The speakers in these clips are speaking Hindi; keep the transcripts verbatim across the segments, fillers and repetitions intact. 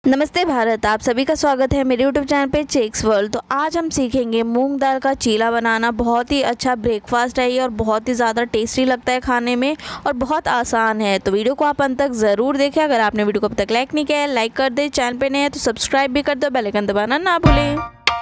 नमस्ते भारत, आप सभी का स्वागत है मेरे यूट्यूब चैनल पे चेक्स वर्ल्ड। तो आज हम सीखेंगे मूंग दाल का चीला बनाना। बहुत ही अच्छा ब्रेकफास्ट है ये और बहुत ही ज़्यादा टेस्टी लगता है खाने में और बहुत आसान है। तो वीडियो को आप अंत तक ज़रूर देखें। अगर आपने वीडियो को अब तक लाइक नहीं किया है, लाइक कर दे। चैनल पे नए हैं तो सब्सक्राइब भी कर दो, बेल आइकन दबाना ना भूलें।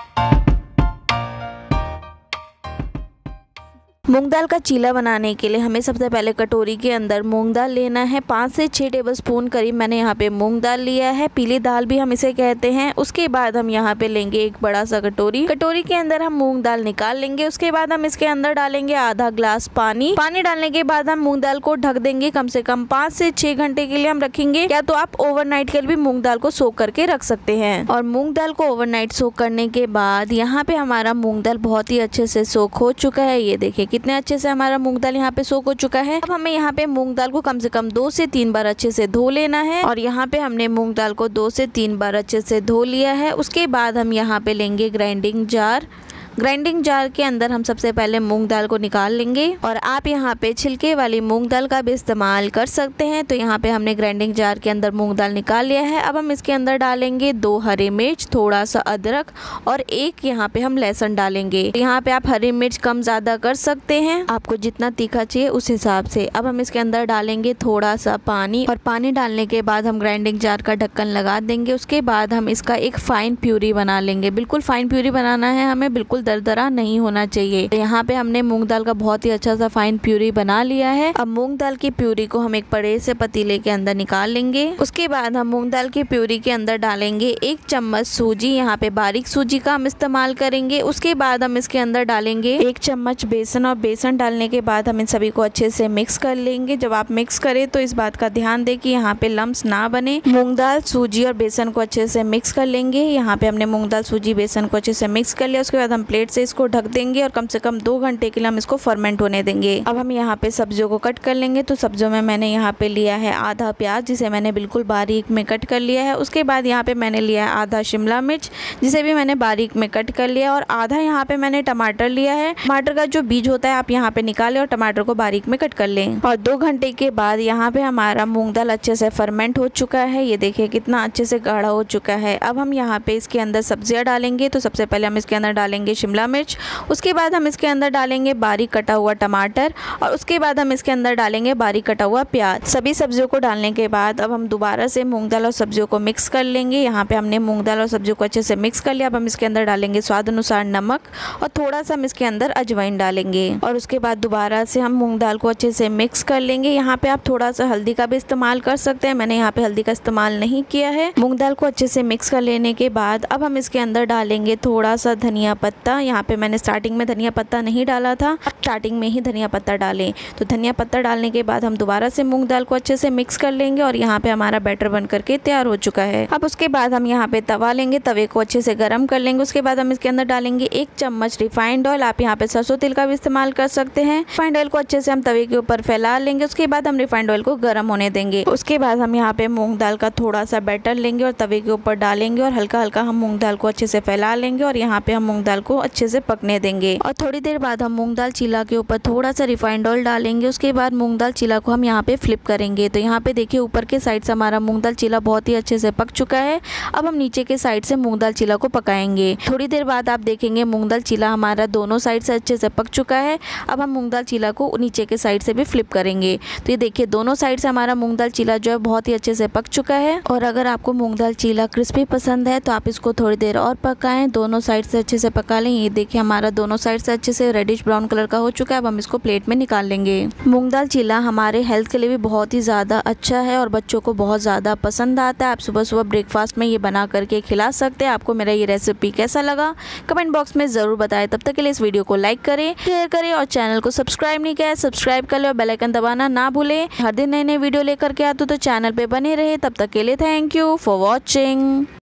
मूंग दाल का चीला बनाने के लिए हमें सबसे पहले कटोरी के अंदर मूंग दाल लेना है। पाँच से छः टेबलस्पून करीब मैंने यहाँ पे मूंग दाल लिया है, पीली दाल भी हम इसे कहते हैं। उसके बाद हम यहाँ पे लेंगे एक बड़ा सा कटोरी। कटोरी के अंदर हम मूंग दाल निकाल लेंगे। उसके बाद हम इसके अंदर डालेंगे आधा ग्लास पानी। पानी डालने के बाद हम मूंग दाल को ढक देंगे। कम से कम पाँच से छः घंटे के लिए हम रखेंगे, या तो आप ओवरनाइट के लिए भी मूंग दाल को सोख करके रख सकते हैं। और मूंग दाल को ओवरनाइट सोख करने के बाद यहाँ पे हमारा मूंग दाल बहुत ही अच्छे से सोख हो चुका है। ये देखिए कितने अच्छे से हमारा मूंग दाल यहाँ पे सोख हो चुका है। अब हमें यहाँ पे मूंग दाल को कम से कम दो से तीन बार अच्छे से धो लेना है। और यहाँ पे हमने मूंग दाल को दो से तीन बार अच्छे से धो लिया है। उसके बाद हम यहाँ पे लेंगे ग्राइंडिंग जार। ग्राइंडिंग जार के अंदर हम सबसे पहले मूंग दाल को निकाल लेंगे। और आप यहाँ पे छिलके वाली मूंग दाल का भी इस्तेमाल कर सकते हैं। तो यहाँ पे हमने ग्राइंडिंग जार के अंदर मूंग दाल निकाल लिया है। अब हम इसके अंदर डालेंगे दो हरी मिर्च, थोड़ा सा अदरक और एक यहाँ पे हम लहसुन डालेंगे। तो यहाँ पे आप हरी मिर्च कम ज़्यादा कर सकते हैं, आपको जितना तीखा चाहिए उस हिसाब से। अब हम इसके अंदर डालेंगे थोड़ा सा पानी और पानी डालने के बाद हम ग्राइंडिंग जार का ढक्कन लगा देंगे। उसके बाद हम इसका एक फाइन प्यूरी बना लेंगे। बिल्कुल फाइन प्यूरी बनाना है हमें, बिल्कुल दरदरा नहीं होना चाहिए। तो यहाँ पे हमने मूंग दाल का बहुत ही अच्छा सा फाइन प्यूरी बना लिया है। अब मूंग दाल की प्यूरी को हम एक बड़े से पतीले के अंदर निकाल लेंगे। उसके बाद हम मूंग दाल की प्यूरी के अंदर डालेंगे एक चम्मच सूजी। यहाँ पे बारीक सूजी का हम इस्तेमाल करेंगे। उसके बाद हम इसके अंदर डालेंगे एक चम्मच बेसन। और बेसन डालने के बाद हम इन सभी को अच्छे से मिक्स कर लेंगे। जब आप मिक्स करें तो इस बात का ध्यान दें कि यहाँ पे लम्स ना बने। मूंग दाल, सूजी और बेसन को अच्छे से मिक्स कर लेंगे। यहाँ पे हमने मूंग दाल, सूजी, बेसन को अच्छे से मिक्स कर लिया। उसके बाद हम प्लेट से इसको ढक देंगे और कम से कम दो घंटे के लिए हम इसको फर्मेंट होने देंगे। अब हम यहाँ पे सब्जियों को कट कर लेंगे। तो सब्जियों में मैंने यहाँ पे लिया है आधा प्याज, जिसे मैंने बिल्कुल बारीक में कट कर लिया है। उसके बाद यहाँ पे मैंने लिया है आधा शिमला मिर्च, जिसे भी मैंने बारीक में कट कर लिया। और आधा यहाँ पे मैंने टमाटर लिया है। टमाटर का जो बीज होता है आप यहाँ पे निकालें और टमाटर को बारीक में कट कर लें। और दो घंटे के बाद यहाँ पे हमारा मूंग दाल अच्छे से फर्मेंट हो चुका है। ये देखिए कितना अच्छे से गाढ़ा हो चुका है। अब हम यहाँ पे इसके अंदर सब्जियाँ डालेंगे। तो सबसे पहले हम इसके अंदर डालेंगे शिमला मिर्च। उसके बाद हम इसके अंदर डालेंगे बारीक कटा हुआ टमाटर। और उसके बाद हम इसके अंदर डालेंगे बारीक कटा हुआ प्याज। सभी सब्जियों को डालने के बाद अब हम दोबारा से मूंग दाल और सब्जियों को मिक्स कर लेंगे। यहाँ पे हमने मूंग दाल और सब्जियों को अच्छे से मिक्स कर लिया। अब हम इसके अंदर डालेंगे स्वाद अनुसार नमक और थोड़ा सा हम इसके अंदर अजवाइन डालेंगे। और उसके बाद दोबारा से हम मूंग दाल को अच्छे से मिक्स कर लेंगे। यहाँ पे आप थोड़ा सा हल्दी का भी इस्तेमाल कर सकते हैं, मैंने यहाँ पे हल्दी का इस्तेमाल नहीं किया है। मूंग दाल को अच्छे से मिक्स कर लेने के बाद अब हम इसके अंदर डालेंगे थोड़ा सा धनिया पत्ता। यहाँ पे मैंने स्टार्टिंग में धनिया पत्ता नहीं डाला था, स्टार्टिंग में ही धनिया पत्ता डालें। तो धनिया पत्ता डालने के बाद हम दोबारा से मूंग दाल को अच्छे से मिक्स कर लेंगे। और यहाँ पे हमारा बैटर बन करके तैयार हो चुका है। अब उसके बाद हम यहाँ पे तवा लेंगे, तवे को अच्छे से गर्म कर लेंगे। उसके बाद हम इसके अंदर डालेंगे एक चम्मच रिफाइंड ऑयल। आप यहाँ पे सरसों तेल का भी इस्तेमाल कर सकते हैं। रिफाइंड ऑयल को अच्छे से हम तवे के ऊपर फैला लेंगे। उसके बाद हम रिफाइंड ऑयल को गर्म होने देंगे। उसके बाद हम यहाँ पे मूंग दाल का थोड़ा सा बैटर लेंगे और तवे के ऊपर डालेंगे और हल्का हल्का हम मूंग दाल को अच्छे से फैला लेंगे। और यहाँ पे हम मूंग दाल को अच्छे से पकने देंगे। और थोड़ी देर बाद हम मूंग दाल चीला के ऊपर थोड़ा सा रिफाइंड ऑयल डालेंगे। उसके बाद मूंग दाल चीला को हम यहाँ पे फ्लिप करेंगे। तो यहाँ पे देखिए ऊपर के साइड से हमारा मूंग दाल चीला बहुत ही अच्छे से पक चुका है। अब हम नीचे के साइड से मूंग दाल चीला को पकाएंगे। थोड़ी देर बाद आप देखेंगे मूंग दाल चीला हमारा दोनों साइड से अच्छे से पक चुका है। अब हम मूंग दाल चीला को नीचे के साइड से भी फ्लिप करेंगे। तो ये देखिए दोनों साइड से हमारा मूंग दाल चीला जो है बहुत ही अच्छे से पक चुका है। और अगर आपको मूंग दाल चीला क्रिस्पी पसंद है तो आप इसको थोड़ी देर और पकाएं, दोनों साइड से अच्छे से पका लें। ये देखिए हमारा दोनों साइड से अच्छे से रेडिश ब्राउन कलर का हो चुका है। अब हम इसको प्लेट में निकाल लेंगे। मूंग दाल चीला हमारे हेल्थ के लिए भी बहुत ही ज़्यादा अच्छा है और बच्चों को बहुत ज़्यादा पसंद आता है। आप सुबह सुबह ब्रेकफास्ट में ये बना करके खिला सकते हैं। आपको मेरा ये रेसिपी कैसा लगा कमेंट बॉक्स में ज़रूर बताएं। तब तक के लिए इस वीडियो को लाइक करें, शेयर करें और चैनल को सब्सक्राइब नहीं किया है सब्सक्राइब कर ले और बेल आइकन दबाना ना भूलें। हर दिन नए नए वीडियो लेकर के आते तो चैनल पे बने रहे। तब तक के लिए थैंक यू फॉर वॉचिंग।